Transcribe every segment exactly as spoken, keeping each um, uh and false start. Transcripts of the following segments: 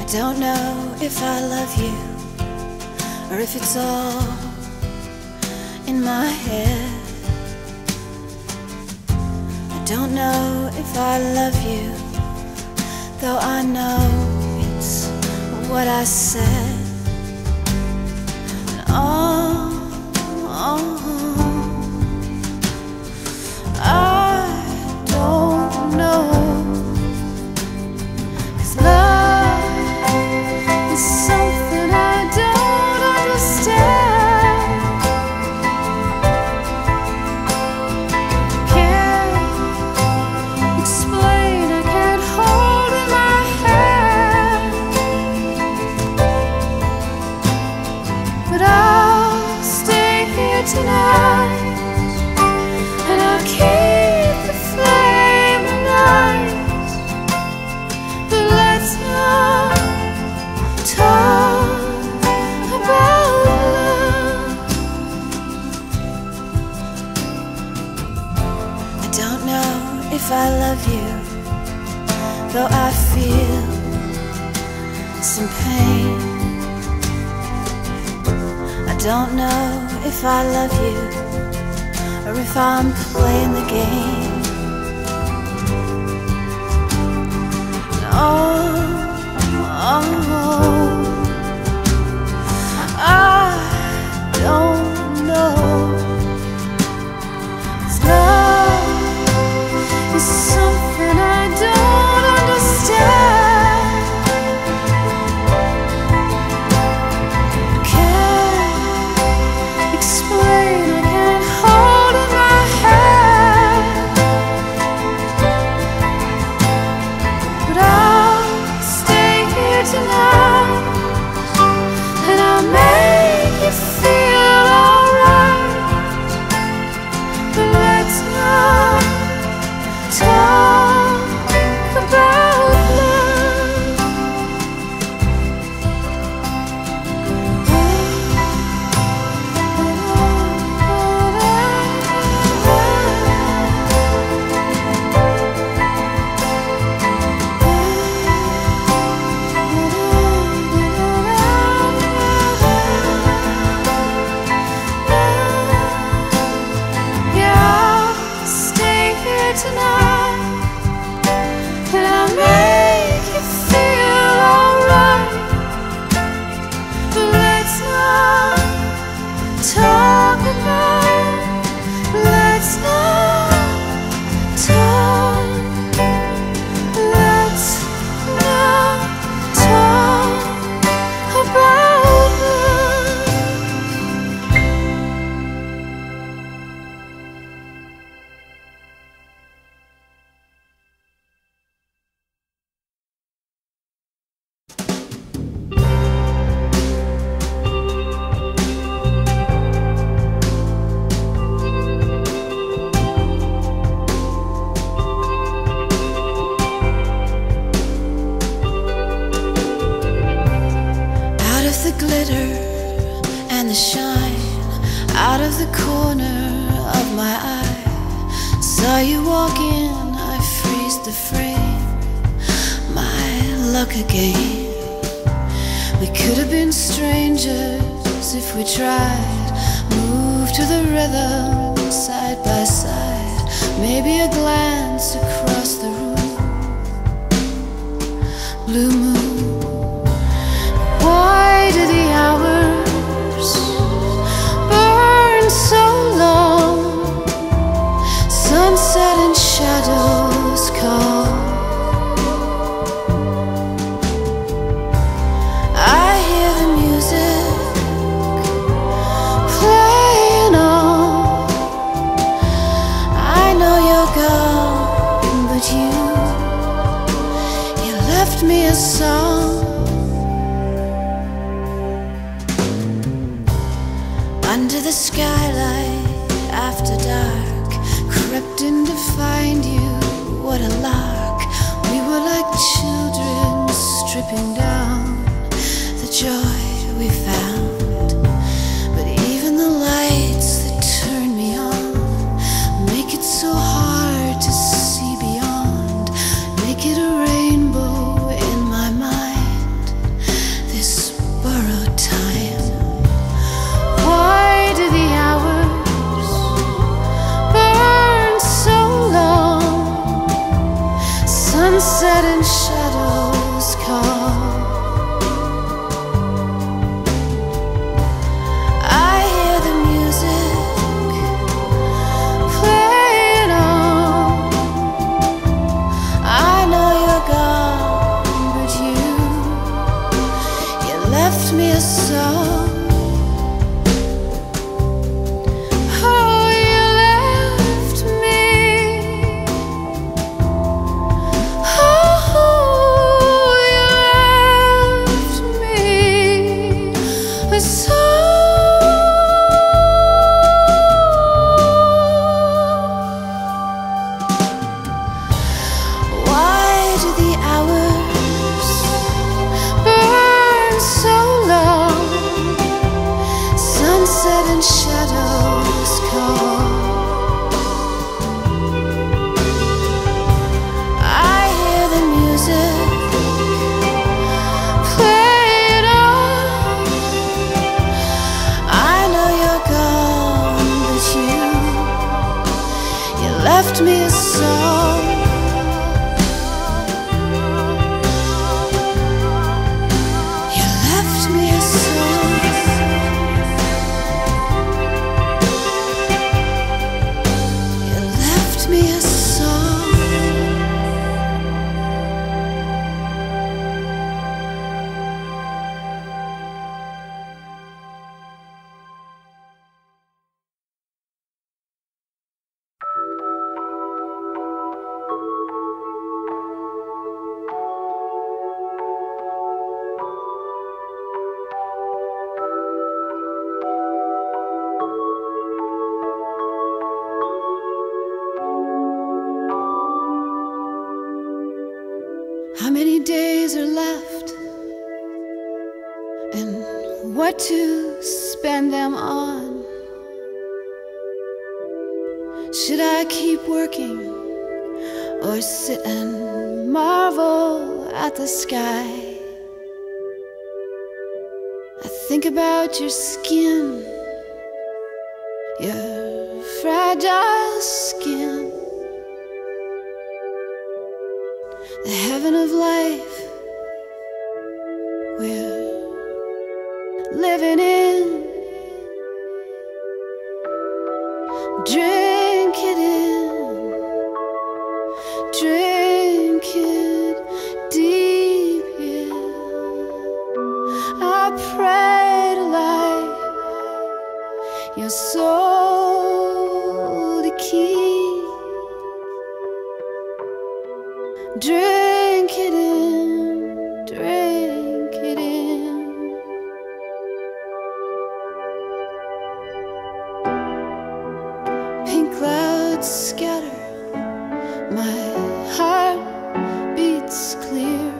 don't know if I love you or if it's all in my head. I don't know if I love you, though I know it's what I said. And oh, oh, I don't know. If I love you, though I feel some pain, I don't know if I love you or if I'm playing the game. Oh, oh, I don't know. It's love. Something I don't understand. Can't explain, I can't hold in my hand. But I'll stay here tonight, and I'll make you feel alright. But let's not talk about love. Yeah, I'll stay here tonight, and I'll make you feel alright. But let's not talk about, let's not talk, let's not talk about love. Glitter and the shine out of the corner of my eye. Saw you walk in, I freeze the frame. My luck again. We could have been strangers if we tried. Move to the rhythm side by side. Maybe a glance across the room. Blue moon. Why do the hours burn so long? Sunset and shadows call. I hear the music playing on. I know you're gone, but you, you left me a song. Under the skylight after dark, crept in to find you, what a lark. We were like children stripping down the joy we found. But even the lights that turn me on make it so hard to see beyond. Make it a rainbow in my mind. left me a song. You left me a song. You left me a song. How many days are left, and what to spend them on? Should I keep working, or sit and marvel at the sky? I think about your skin, your fragile skin, the heaven of life we're living in. Drink it in, drink it deep in. I pray to light your soul to keep. Drink it in, drink it in. Pink clouds scatter, my heart beats clear.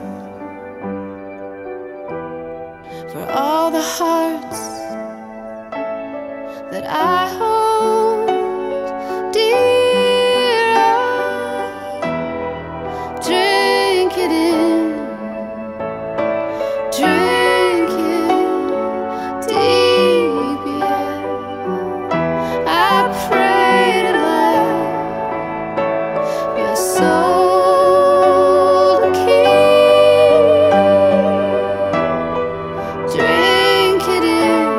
For all the hearts that I hold dear. Drink it in, drink it deep in. I pray to light your soul to keep. Drink it in,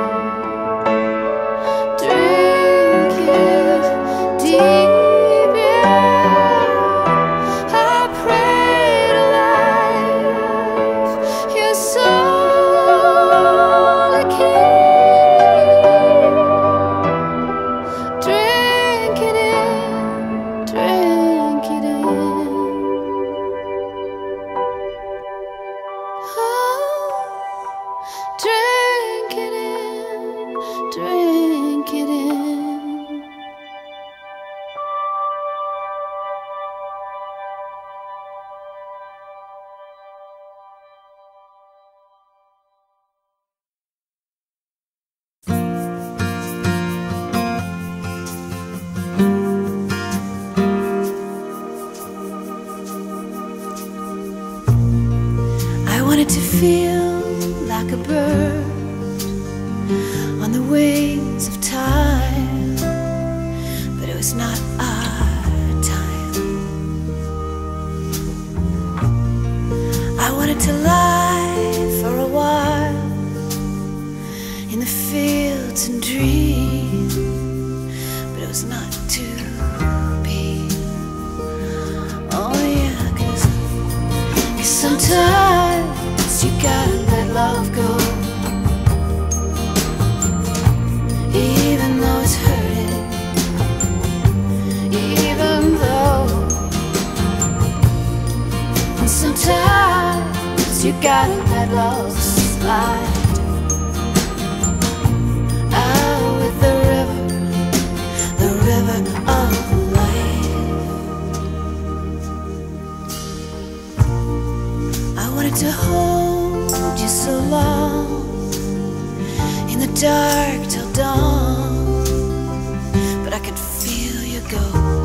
drink it deep. Drink it in. I wanted to feel like a bird on the wings of time, but it was not our time. I wanted to lie for a while in the fields and dream, but it was not to be. Oh yeah, 'cause sometimes you gotta let love go, even though it's hurting, even though. And sometimes you gotta let love slide out with the river, the river of life. I wanted to hold you so long in the dark till dawn, but I could feel you go.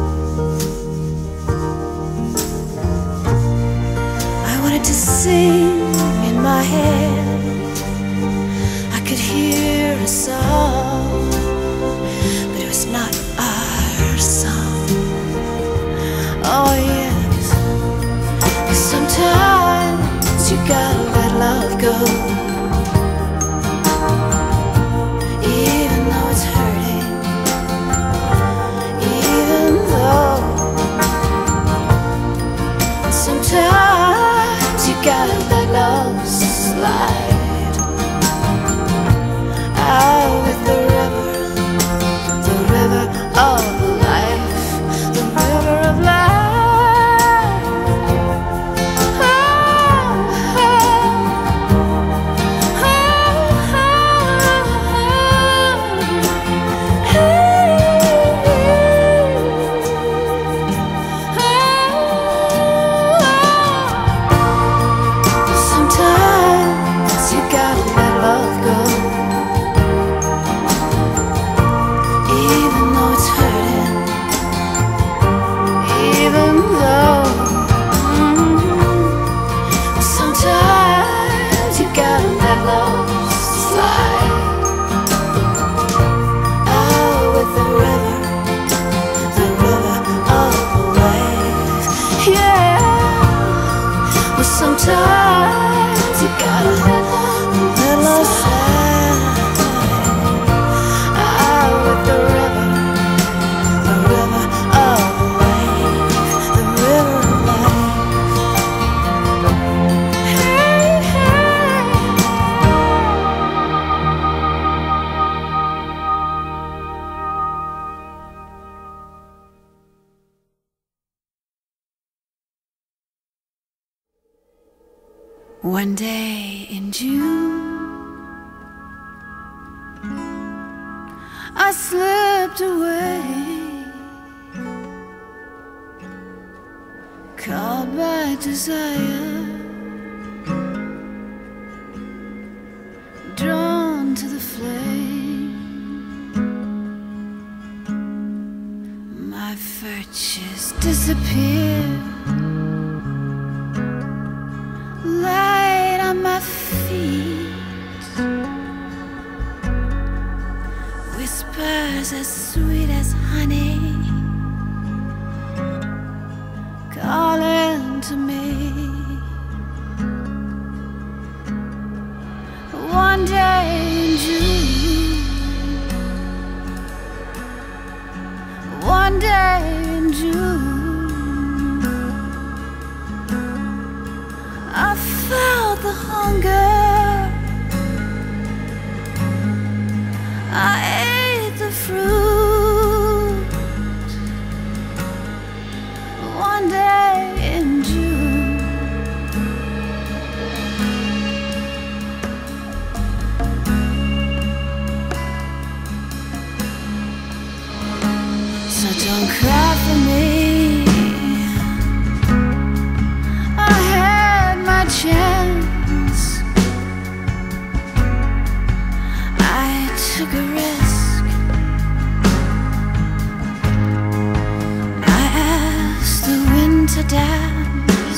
I wanted to sing in my head, I could hear a song, but it was not our song. gotta let love slide out with the river, the river of life, the river of life. Sometimes you gotta let love slide out with the river, the river of life, the river of life. Hey, one day in June, I slipped away, caught by desire, drawn to the flame. My virtues disappeared, light on my feet, whispers as sweet as honey, calling to me. One day in June, one day in June, I felt the hunger, I ate the fruit. One day in June, so don't cry for me. Chance, I took a risk. I asked the wind to dance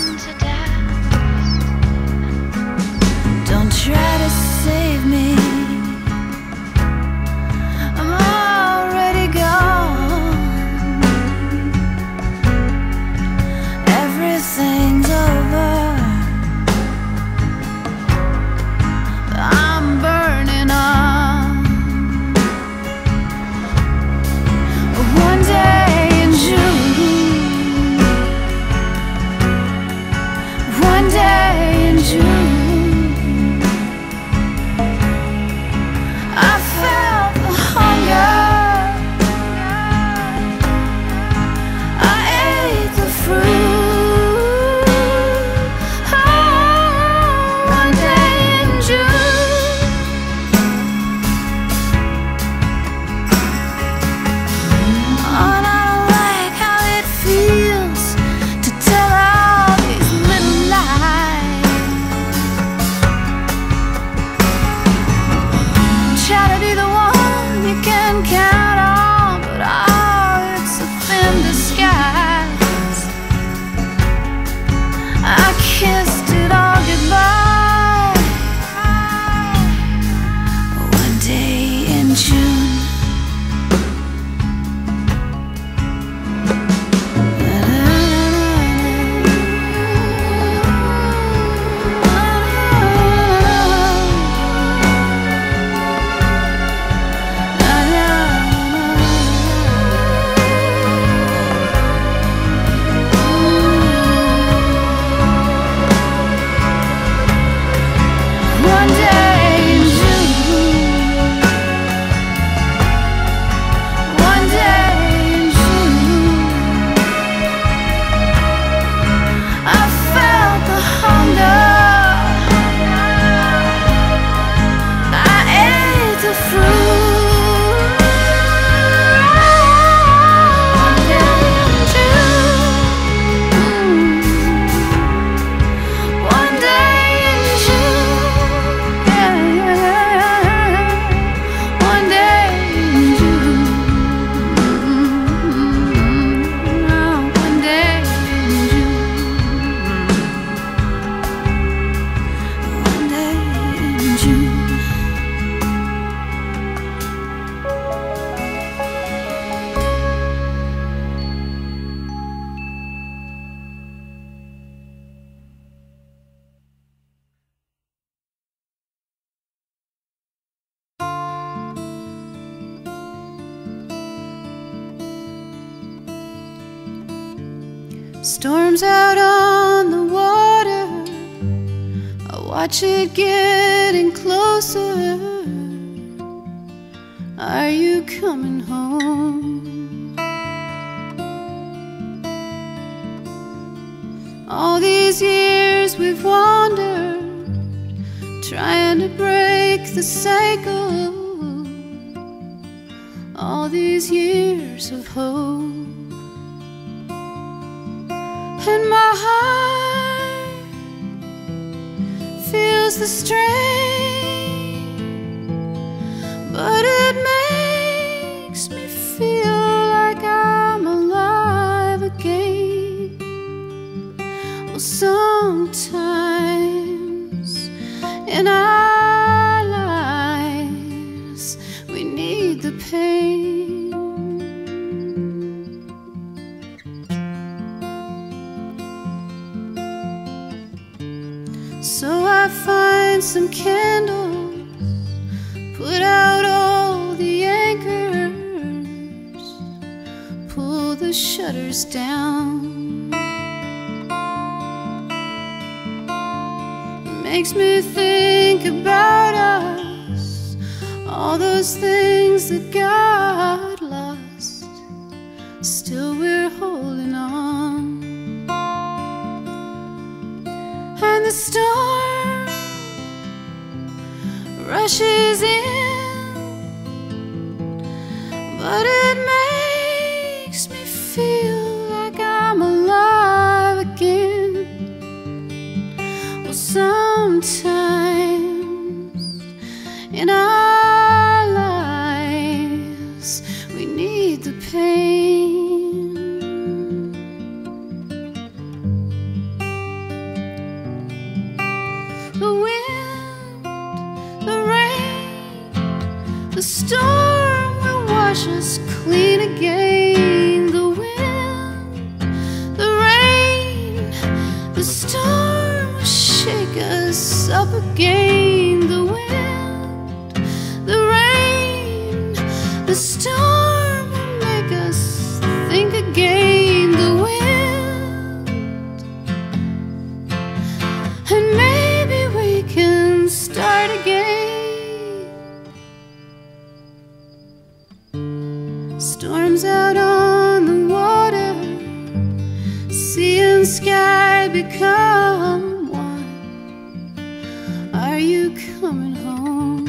Storms out on the water, I watch it getting closer. Are you coming home? All these years we've wandered, trying to break the cycle. All these years of hope, and my heart feels the strain, but it makes me feel like I'm alive again. Well, sometimes in our lives we need the pain. So I find some candles, put out all the anchors, pull the shutters down. Makes me think about us, all those things that got lost, still we're holding on. And the storm rushes in, but it makes me feel like I'm alive again. Well, sometimes in our lives we need the pain. The wind, the rain, the storm will wash us clean again. The wind, the rain, the storm will shake us up again. The wind, the rain, the storm will make us think again. The wind, and maybe we can start again. Storms out on the water, sea and sky become one. Are you coming home?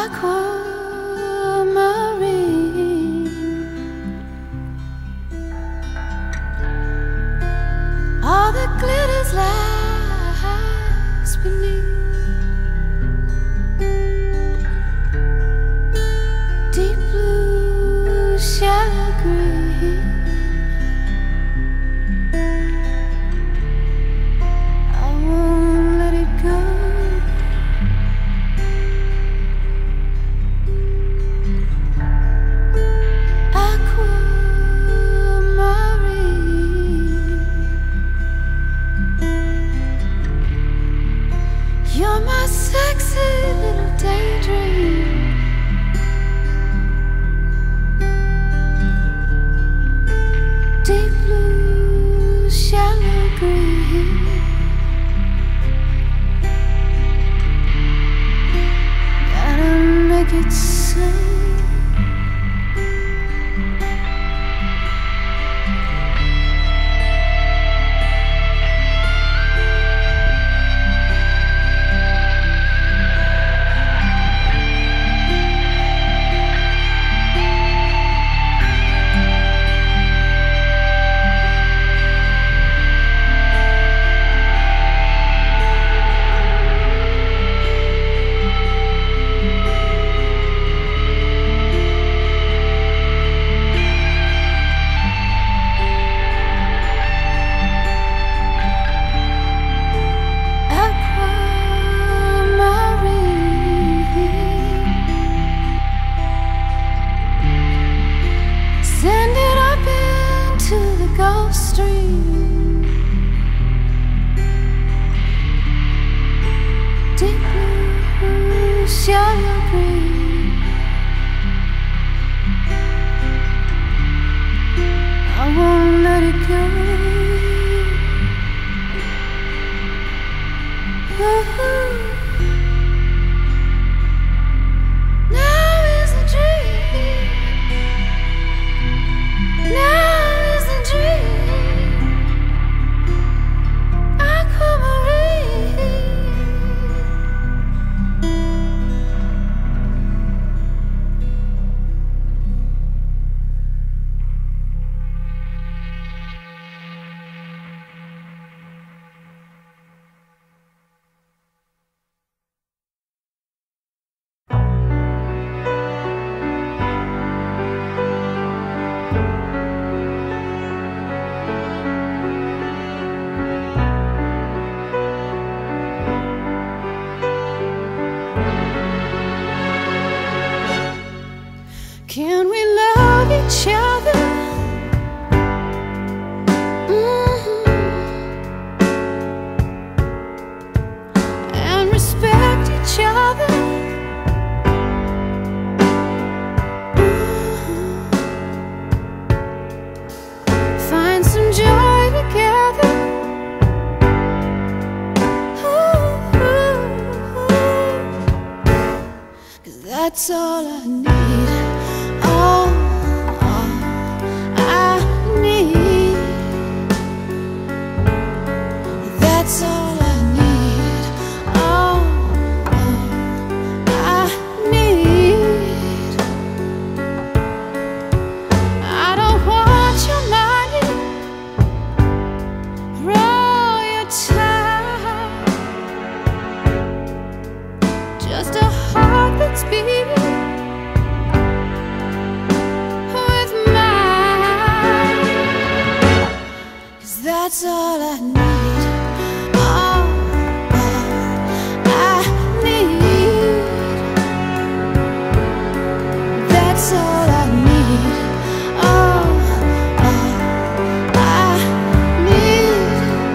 aquamarine. All that glitters lies beneath. Deep blue, shallow green. I won't let it go. You're my sexy little daydream. Deep blue, shallow green. Gotta make it so. Gulf Stream. Deep blue, shallow green. I won't let it go. Ooh. Now is the dream. Now can we love each other? Mm-hmm. And respect each other? Mm-hmm. Find some joy together? Ooh-ooh-ooh. 'Cause that's all I need. All, all I need. That's all I need. All, all I need. I don't want your money or all your time. Just a heart that's beating. That's all I need. All, all I need. That's all I need. All, all I need.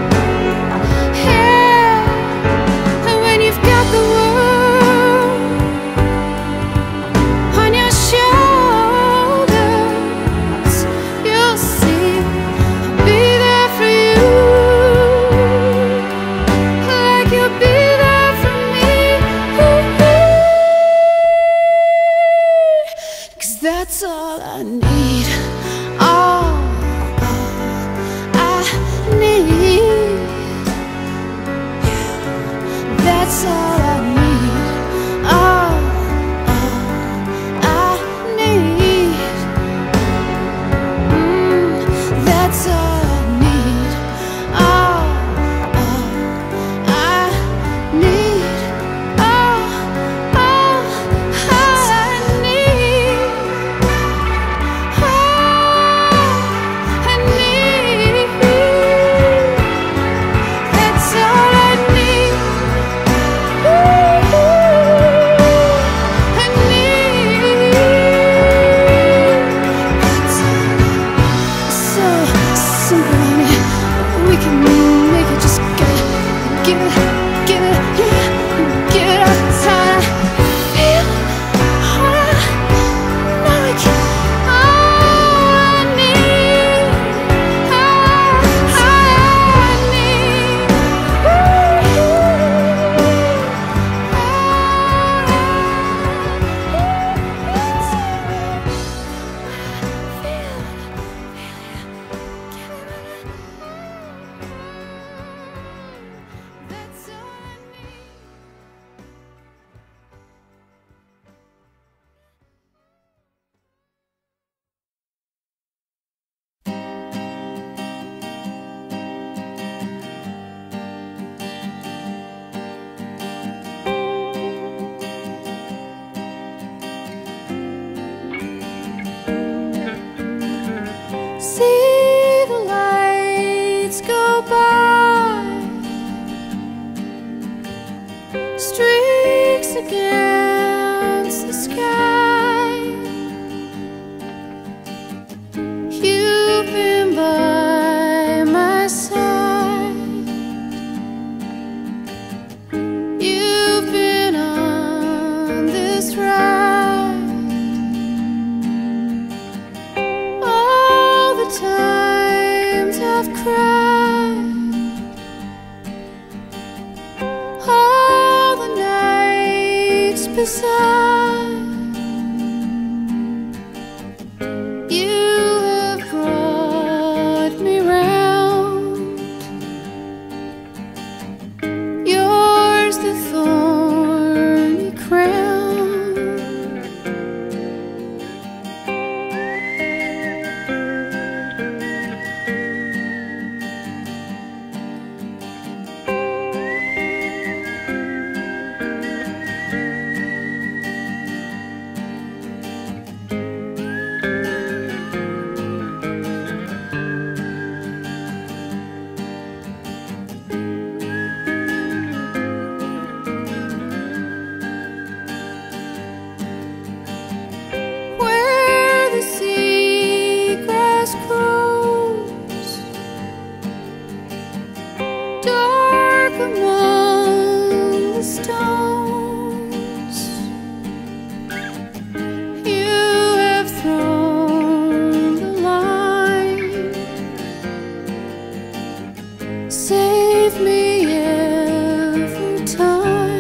Yeah. And when you've got the world on your shoulders, you'll see I'll be there for you. Like you'll be there for me. Ooh, ooh. 'Cause that's all I need. All, all I need. That's all I need. All, all give it, yeah, give it all the time. Feel harder, now I can. All I need, all I need. That's all I need. See the lights go by, streaks against the sky. You've been by my side, you've been on this ride. All the times I've cried, all the nights beside, you have brought me round. Yours the thorny crown. Where the seagrass grows, dark among the stones, you have thrown the line. Save me every time.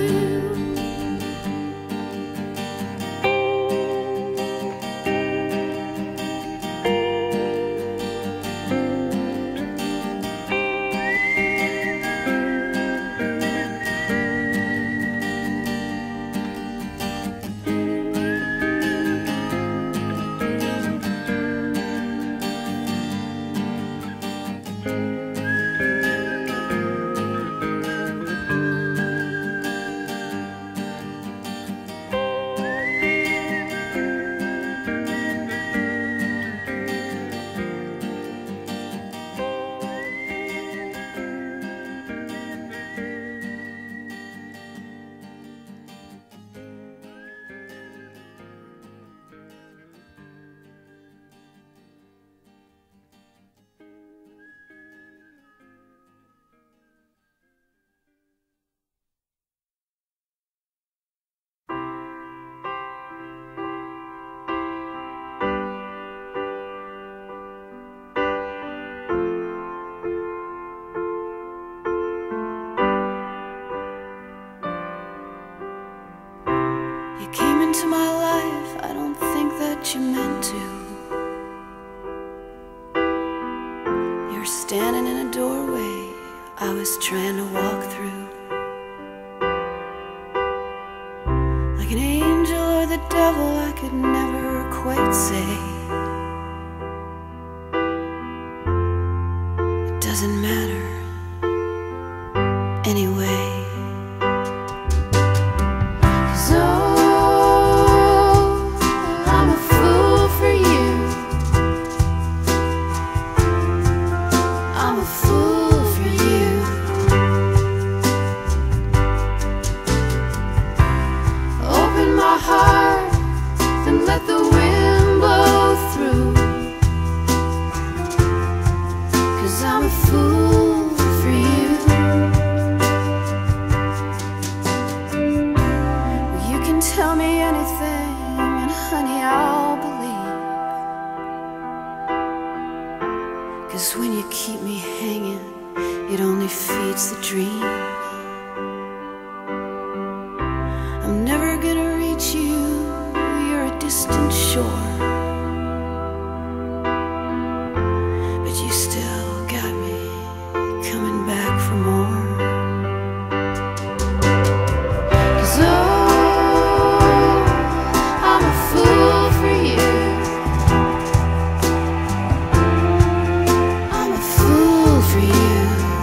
You came into my life, I don't think that you meant to. You're standing in a doorway I was trying to walk through. Like an angel or the devil, I could never quite say. It doesn't matter anyway. Heart, then let the wind blow I'm never gonna reach you, you're a distant shore, but you still got me coming back for more. 'Cause oh, I'm a fool for you, I'm a fool for you.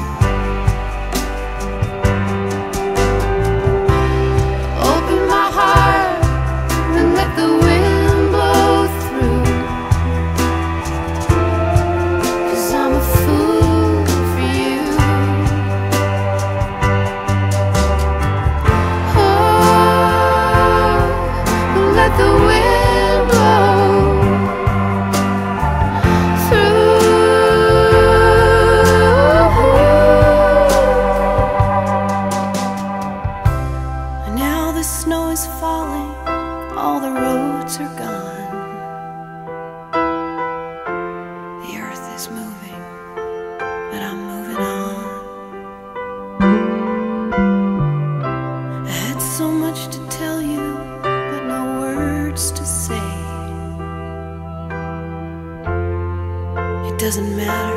Open my heart and let the wind blow through, 'cause I'm a fool for you. Oh, let the wind blow through. And now the snow is falling, all the roads are gone, the earth is moving, but I'm moving on. I had so much to tell you, but no words to say. It doesn't matter